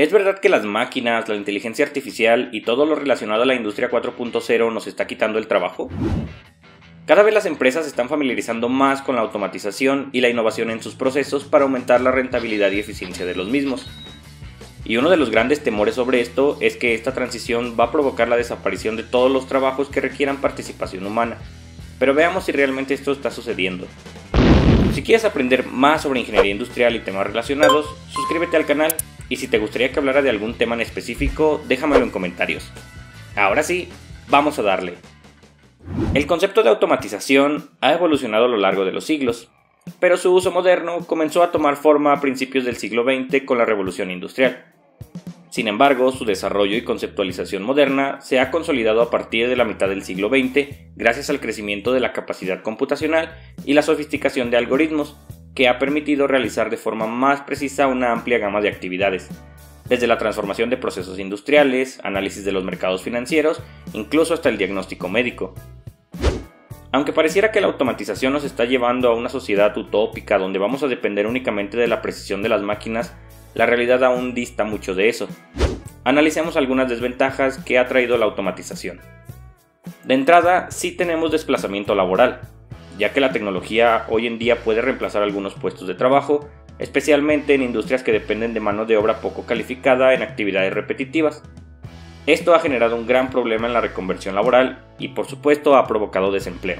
¿Es verdad que las máquinas, la inteligencia artificial y todo lo relacionado a la industria 4.0 nos está quitando el trabajo? Cada vez las empresas se están familiarizando más con la automatización y la innovación en sus procesos para aumentar la rentabilidad y eficiencia de los mismos. Y uno de los grandes temores sobre esto es que esta transición va a provocar la desaparición de todos los trabajos que requieran participación humana. Pero veamos si realmente esto está sucediendo. Si quieres aprender más sobre ingeniería industrial y temas relacionados, suscríbete al canal y si te gustaría que hablara de algún tema en específico, déjamelo en comentarios. Ahora sí, vamos a darle. El concepto de automatización ha evolucionado a lo largo de los siglos, pero su uso moderno comenzó a tomar forma a principios del siglo XX con la revolución industrial. Sin embargo, su desarrollo y conceptualización moderna se ha consolidado a partir de la mitad del siglo XX gracias al crecimiento de la capacidad computacional y la sofisticación de algoritmos, que ha permitido realizar de forma más precisa una amplia gama de actividades, desde la transformación de procesos industriales, análisis de los mercados financieros, incluso hasta el diagnóstico médico. Aunque pareciera que la automatización nos está llevando a una sociedad utópica donde vamos a depender únicamente de la precisión de las máquinas, la realidad aún dista mucho de eso. Analicemos algunas desventajas que ha traído la automatización. De entrada, sí tenemos desplazamiento laboral, ya que la tecnología hoy en día puede reemplazar algunos puestos de trabajo, especialmente en industrias que dependen de mano de obra poco calificada en actividades repetitivas. Esto ha generado un gran problema en la reconversión laboral y por supuesto ha provocado desempleo.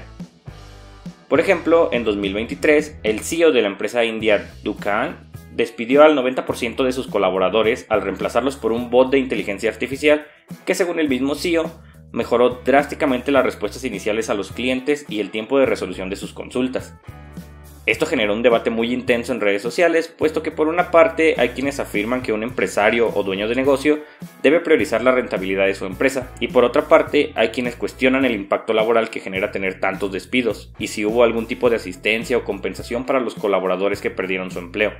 Por ejemplo, en 2023, el CEO de la empresa india Dukaan despidió al 90% de sus colaboradores al reemplazarlos por un bot de inteligencia artificial que, según el mismo CEO, mejoró drásticamente las respuestas iniciales a los clientes y el tiempo de resolución de sus consultas. Esto generó un debate muy intenso en redes sociales, puesto que por una parte hay quienes afirman que un empresario o dueño de negocio debe priorizar la rentabilidad de su empresa, y por otra parte hay quienes cuestionan el impacto laboral que genera tener tantos despidos, y si hubo algún tipo de asistencia o compensación para los colaboradores que perdieron su empleo.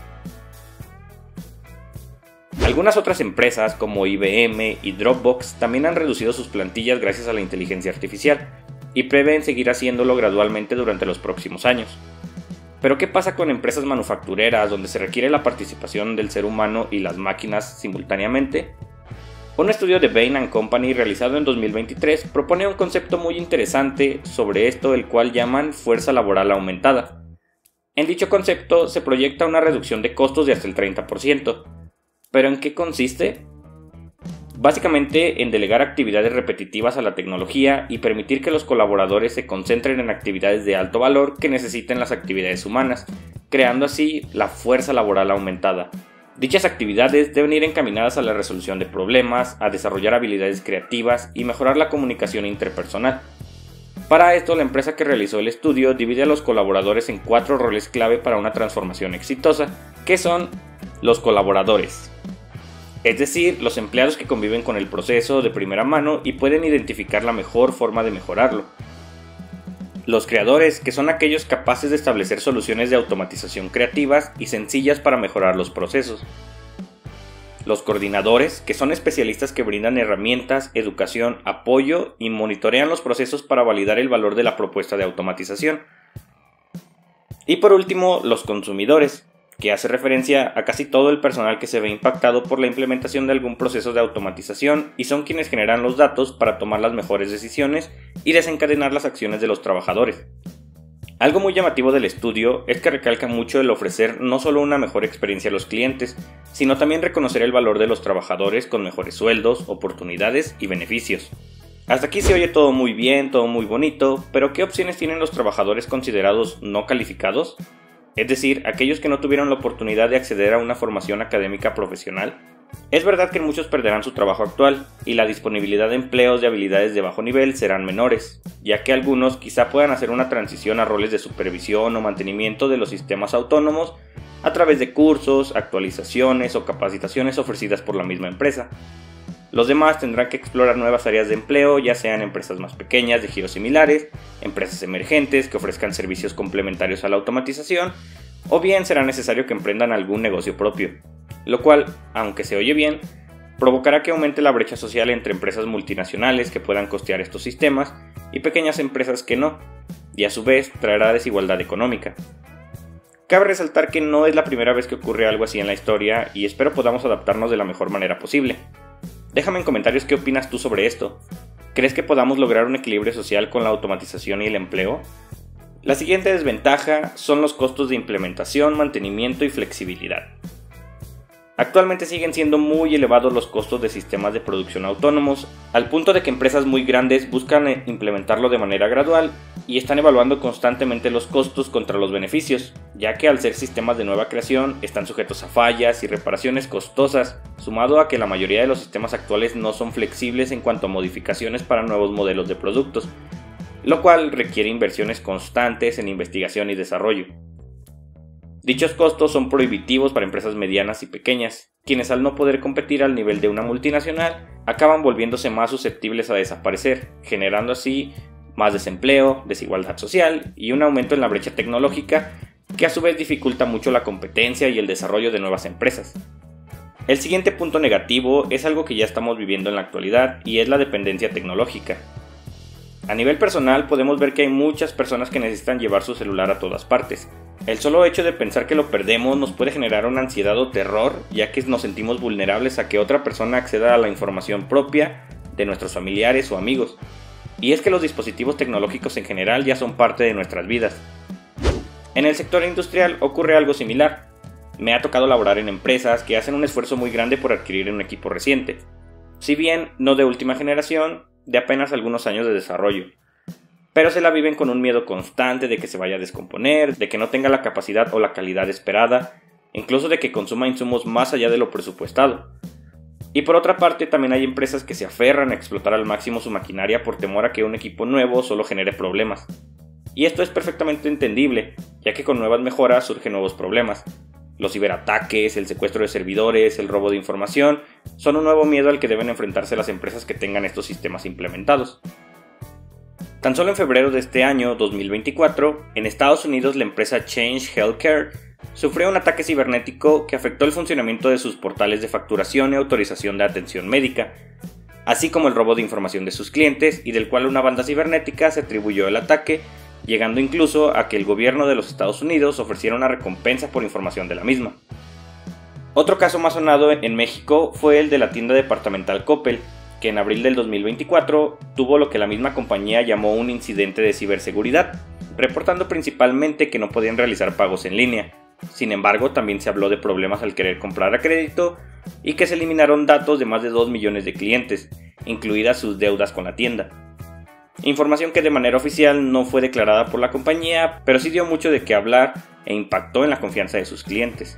Algunas otras empresas como IBM y Dropbox también han reducido sus plantillas gracias a la inteligencia artificial y prevén seguir haciéndolo gradualmente durante los próximos años. Pero ¿qué pasa con empresas manufactureras donde se requiere la participación del ser humano y las máquinas simultáneamente? Un estudio de Bain & Company realizado en 2023 propone un concepto muy interesante sobre esto, el cual llaman fuerza laboral aumentada. En dicho concepto se proyecta una reducción de costos de hasta el 30%. ¿Pero en qué consiste? Básicamente en delegar actividades repetitivas a la tecnología y permitir que los colaboradores se concentren en actividades de alto valor que necesiten las actividades humanas, creando así la fuerza laboral aumentada. Dichas actividades deben ir encaminadas a la resolución de problemas, a desarrollar habilidades creativas y mejorar la comunicación interpersonal. Para esto, la empresa que realizó el estudio divide a los colaboradores en 4 roles clave para una transformación exitosa, que son los colaboradores, es decir, los empleados que conviven con el proceso de primera mano y pueden identificar la mejor forma de mejorarlo. Los creadores, que son aquellos capaces de establecer soluciones de automatización creativas y sencillas para mejorar los procesos. Los coordinadores, que son especialistas que brindan herramientas, educación, apoyo y monitorean los procesos para validar el valor de la propuesta de automatización. Y por último, los consumidores, que hace referencia a casi todo el personal que se ve impactado por la implementación de algún proceso de automatización y son quienes generan los datos para tomar las mejores decisiones y desencadenar las acciones de los trabajadores. Algo muy llamativo del estudio es que recalca mucho el ofrecer no solo una mejor experiencia a los clientes, sino también reconocer el valor de los trabajadores con mejores sueldos, oportunidades y beneficios. Hasta aquí se oye todo muy bien, todo muy bonito, pero ¿qué opciones tienen los trabajadores considerados no calificados? Es decir, aquellos que no tuvieron la oportunidad de acceder a una formación académica profesional. Es verdad que muchos perderán su trabajo actual y la disponibilidad de empleos de habilidades de bajo nivel serán menores, ya que algunos quizá puedan hacer una transición a roles de supervisión o mantenimiento de los sistemas autónomos a través de cursos, actualizaciones o capacitaciones ofrecidas por la misma empresa. Los demás tendrán que explorar nuevas áreas de empleo, ya sean empresas más pequeñas de giros similares, empresas emergentes que ofrezcan servicios complementarios a la automatización, o bien será necesario que emprendan algún negocio propio, lo cual, aunque se oye bien, provocará que aumente la brecha social entre empresas multinacionales que puedan costear estos sistemas y pequeñas empresas que no, y a su vez traerá desigualdad económica. Cabe resaltar que no es la primera vez que ocurre algo así en la historia y espero podamos adaptarnos de la mejor manera posible. Déjame en comentarios qué opinas tú sobre esto. ¿Crees que podamos lograr un equilibrio social con la automatización y el empleo? La siguiente desventaja son los costos de implementación, mantenimiento y flexibilidad. Actualmente siguen siendo muy elevados los costos de sistemas de producción autónomos, al punto de que empresas muy grandes buscan implementarlo de manera gradual y están evaluando constantemente los costos contra los beneficios, ya que al ser sistemas de nueva creación están sujetos a fallas y reparaciones costosas, sumado a que la mayoría de los sistemas actuales no son flexibles en cuanto a modificaciones para nuevos modelos de productos, lo cual requiere inversiones constantes en investigación y desarrollo. Dichos costos son prohibitivos para empresas medianas y pequeñas, quienes al no poder competir al nivel de una multinacional, acaban volviéndose más susceptibles a desaparecer, generando así más desempleo, desigualdad social y un aumento en la brecha tecnológica que a su vez dificulta mucho la competencia y el desarrollo de nuevas empresas. El siguiente punto negativo es algo que ya estamos viviendo en la actualidad y es la dependencia tecnológica. A nivel personal podemos ver que hay muchas personas que necesitan llevar su celular a todas partes. El solo hecho de pensar que lo perdemos nos puede generar una ansiedad o terror, ya que nos sentimos vulnerables a que otra persona acceda a la información propia de nuestros familiares o amigos. Y es que los dispositivos tecnológicos en general ya son parte de nuestras vidas. En el sector industrial ocurre algo similar. Me ha tocado laborar en empresas que hacen un esfuerzo muy grande por adquirir un equipo reciente. Si bien no de última generación, de apenas algunos años de desarrollo. Pero se la viven con un miedo constante de que se vaya a descomponer, de que no tenga la capacidad o la calidad esperada, incluso de que consuma insumos más allá de lo presupuestado. Y por otra parte, también hay empresas que se aferran a explotar al máximo su maquinaria por temor a que un equipo nuevo solo genere problemas. Y esto es perfectamente entendible, ya que con nuevas mejoras surgen nuevos problemas. Los ciberataques, el secuestro de servidores, el robo de información, son un nuevo miedo al que deben enfrentarse las empresas que tengan estos sistemas implementados. Tan solo en febrero de este año, 2024, en Estados Unidos la empresa Change Healthcare sufrió un ataque cibernético que afectó el funcionamiento de sus portales de facturación y autorización de atención médica, así como el robo de información de sus clientes y del cual una banda cibernética se atribuyó el ataque, llegando incluso a que el gobierno de los Estados Unidos ofreciera una recompensa por información de la misma. Otro caso más sonado en México fue el de la tienda departamental Coppel, que en abril del 2024 tuvo lo que la misma compañía llamó un incidente de ciberseguridad, reportando principalmente que no podían realizar pagos en línea. Sin embargo, también se habló de problemas al querer comprar a crédito y que se eliminaron datos de más de 2 millones de clientes, incluidas sus deudas con la tienda. Información que de manera oficial no fue declarada por la compañía, pero sí dio mucho de qué hablar e impactó en la confianza de sus clientes.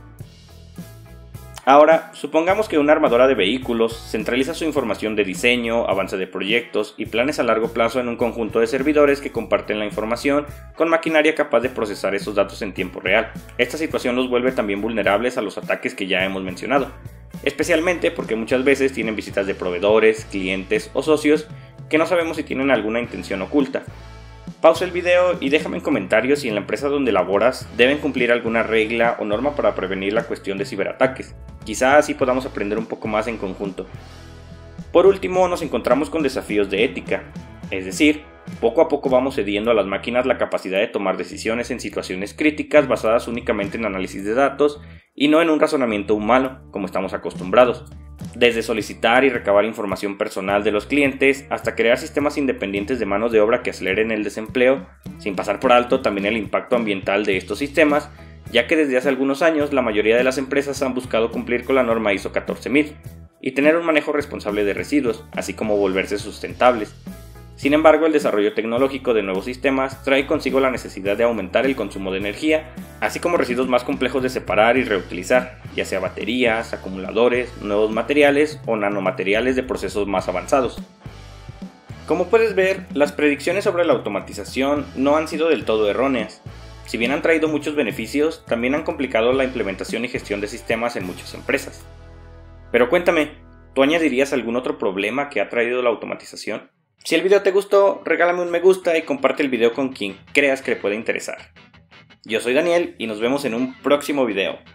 Ahora, supongamos que una armadora de vehículos centraliza su información de diseño, avance de proyectos y planes a largo plazo en un conjunto de servidores que comparten la información con maquinaria capaz de procesar esos datos en tiempo real. Esta situación los vuelve también vulnerables a los ataques que ya hemos mencionado, especialmente porque muchas veces tienen visitas de proveedores, clientes o socios que no sabemos si tienen alguna intención oculta. Pausa el video y déjame en comentarios si en la empresa donde laboras deben cumplir alguna regla o norma para prevenir la cuestión de ciberataques. Quizá así podamos aprender un poco más en conjunto. Por último, nos encontramos con desafíos de ética, es decir, poco a poco vamos cediendo a las máquinas la capacidad de tomar decisiones en situaciones críticas basadas únicamente en análisis de datos y no en un razonamiento humano, como estamos acostumbrados. Desde solicitar y recabar información personal de los clientes hasta crear sistemas independientes de manos de obra que aceleren el desempleo, sin pasar por alto también el impacto ambiental de estos sistemas, ya que desde hace algunos años la mayoría de las empresas han buscado cumplir con la norma ISO 14000 y tener un manejo responsable de residuos, así como volverse sustentables. Sin embargo, el desarrollo tecnológico de nuevos sistemas trae consigo la necesidad de aumentar el consumo de energía, así como residuos más complejos de separar y reutilizar, ya sea baterías, acumuladores, nuevos materiales o nanomateriales de procesos más avanzados. Como puedes ver, las predicciones sobre la automatización no han sido del todo erróneas. Si bien han traído muchos beneficios, también han complicado la implementación y gestión de sistemas en muchas empresas. Pero cuéntame, ¿tú añadirías algún otro problema que ha traído la automatización? Si el video te gustó, regálame un me gusta y comparte el video con quien creas que le pueda interesar. Yo soy Daniel y nos vemos en un próximo video.